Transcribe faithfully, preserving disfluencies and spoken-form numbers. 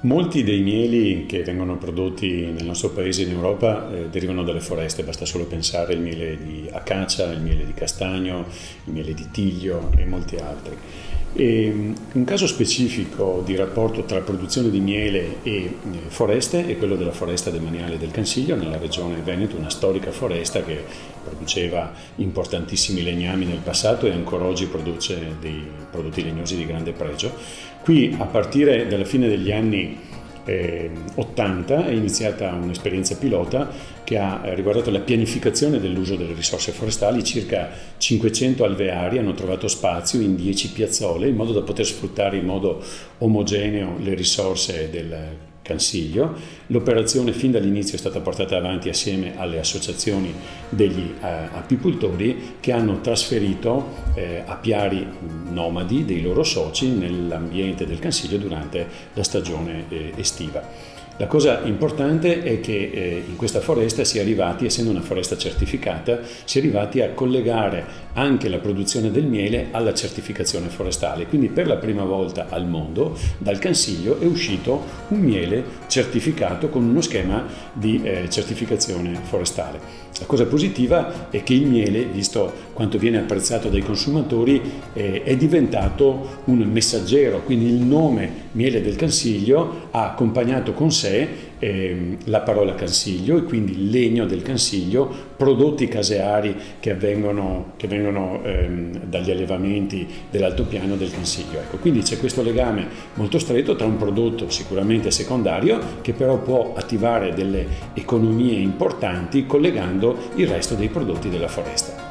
Molti dei mieli che vengono prodotti nel nostro paese e in Europa eh, derivano dalle foreste, basta solo pensare al miele di acacia, il miele di castagno, il miele di tiglio e molti altri. E un caso specifico di rapporto tra produzione di miele e foreste è quello della foresta demaniale del Cansiglio nella regione Veneto, una storica foresta che produceva importantissimi legnami nel passato e ancora oggi produce dei prodotti legnosi di grande pregio. Qui a partire dalla fine degli anni eh, ottanta è iniziata un'esperienza pilota che ha riguardato la pianificazione dell'uso delle risorse forestali. Circa cinquecento alveari hanno trovato spazio in dieci piazzole in modo da poter sfruttare in modo omogeneo le risorse del Cansiglio. L'operazione fin dall'inizio è stata portata avanti assieme alle associazioni degli eh, apicoltori che hanno trasferito eh, apiari nomadi dei loro soci nell'ambiente del Cansiglio durante la stagione eh, estiva. La cosa importante è che eh, in questa foresta si è arrivati, essendo una foresta certificata, si è arrivati a collegare anche la produzione del miele alla certificazione forestale. Quindi per la prima volta al mondo dal Cansiglio è uscito un miele certificato con uno schema di eh, certificazione forestale. La cosa positiva è che il miele, visto quanto viene apprezzato dai consumatori, eh, è diventato un messaggero, quindi il nome miele del Cansiglio ha accompagnato con sé eh, la parola Cansiglio e quindi il legno del Cansiglio, prodotti caseari che avvengono, che vengono ehm, dagli allevamenti dell'altopiano del Cansiglio. Ecco, quindi c'è questo legame molto stretto tra un prodotto sicuramente secondario che però può attivare delle economie importanti collegando il resto dei prodotti della foresta.